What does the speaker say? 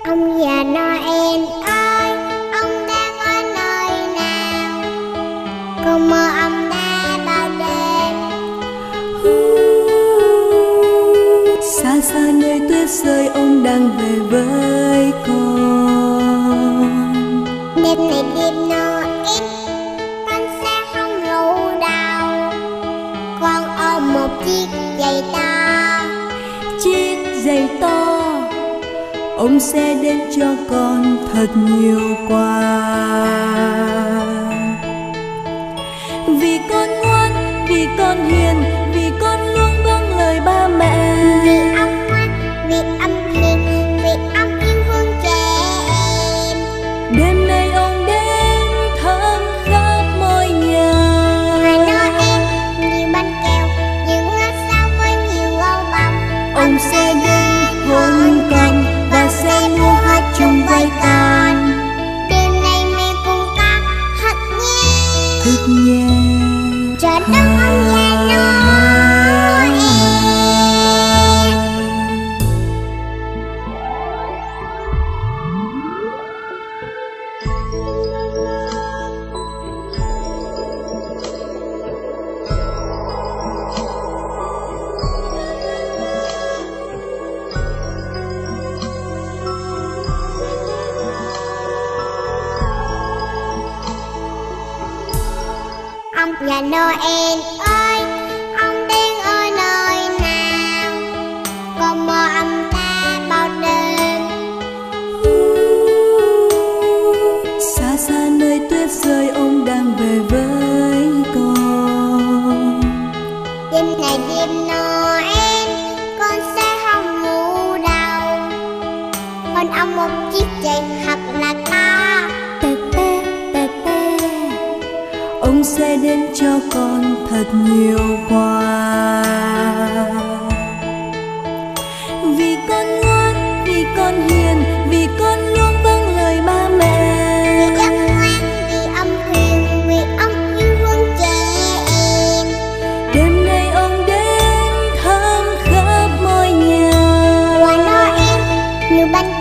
Ông già Noel ơi, ông đang ở nơi nào? Con mơ ông đã bao đêm. Xa xa nơi tuyết rơi, ông đang về với con. Đêm này đêm Noel, con sẽ không ngủ đâu. Con ôm một chiếc giày to. Chiếc giày to, ông sẽ đến cho con thật nhiều quà. Vì con ngoan, vì con hiền, vì con luôn vâng lời ba mẹ. Vì ông ngoan, vì ông hiền, vì ông yêu thương trẻ em. Đêm nay ông đến thơm khắp ngôi nhà. Hoa Noel, nhiều bánh kẹo, những ngôi sao với nhiều gấu bông. Ông sẽ đến hôn con và sẽ mua hát chung với con. Đêm nay mẹ cùng con thật nhé. Thức nhé. Chờ đón ông già Noel. Ông già Noel ơi, ông đang ở nơi nào? Con mơ ông ta bao đêm. Xa xa nơi tuyết rơi, ông đang về với con. Đêm này đêm Noel, con sẽ không ngủ đâu. Con ông một chiếc giày thật là to. Tê tê tê tê, ông sẽ đến cho con thật nhiều quà. Vì con ngoan, vì con hiền, vì con luôn vâng lời ba mẹ. Vì ông ngoan, vì ông hiền, vì ông yêu thương trẻ em. Đêm nay ông đến thơm khắp ngôi nhà. Hoa Noel, nhiều bánh